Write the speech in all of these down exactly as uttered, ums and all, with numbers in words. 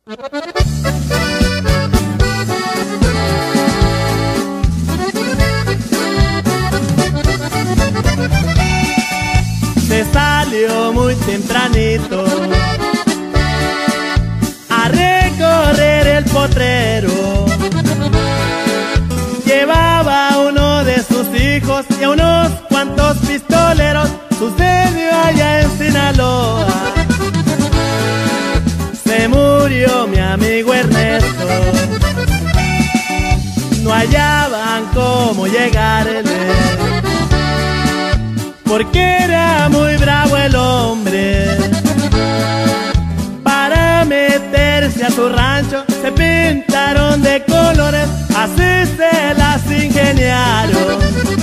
Se salió muy tempranito a recorrer el potrero. Llevaba a uno de sus hijos y a unos cuantos pistoleros. Sucedió allá en Sinaloa. Se murió mi amigo Ernesto. No hallaban cómo llegarle, porque era muy bravo el hombre. Para meterse a su rancho se pintaron de colores, así se las ingeniaron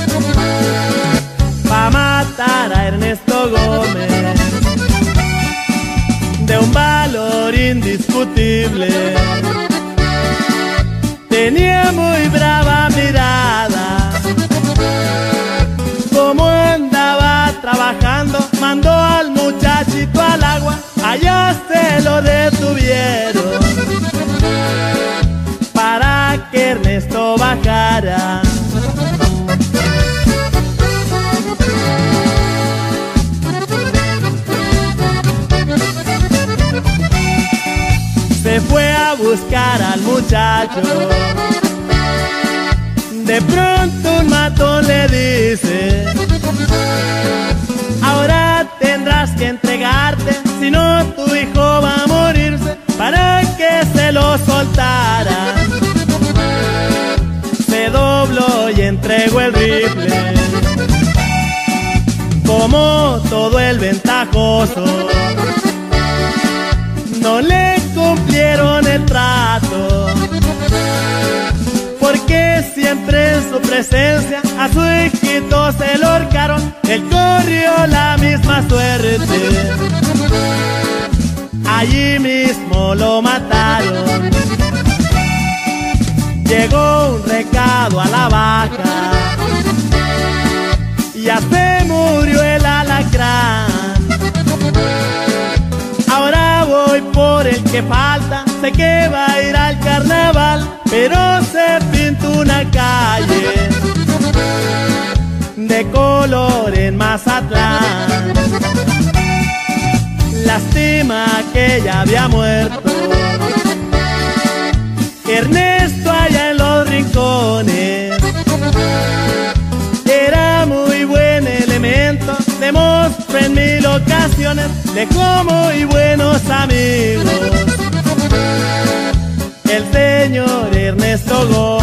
pa' matar a Ernesto Gómez, de un valor indiscutible. Tenía muy brava mirada, como andaba trabajando, mandó al muchachito al agua, allá se lo detuvieron para que Ernesto bajara. Se fue a buscar al muchacho. De pronto un matón le dice: ahora tendrás que entregarte, si no tu hijo va a morirse, para que se lo soltara. Se dobló y entregó el rifle, como todo el ventajoso. No le cumplieron el trato, porque siempre en su presencia a su hijito se lo ahorcaron. Él corrió la misma suerte, allí mismo lo mataron. Llegó un recado a la vaca, ya se murió el alacrán. Ahora voy por el que falta, sé que va a ir al carnaval, pero se pintó una calle de color en Mazatlán. Lástima que ya había muerto Ernesto allá en los rincones. Era muy buen elemento, demostró en mil ocasiones, dejó muy buenos amigos el señor Ernesto Gómez.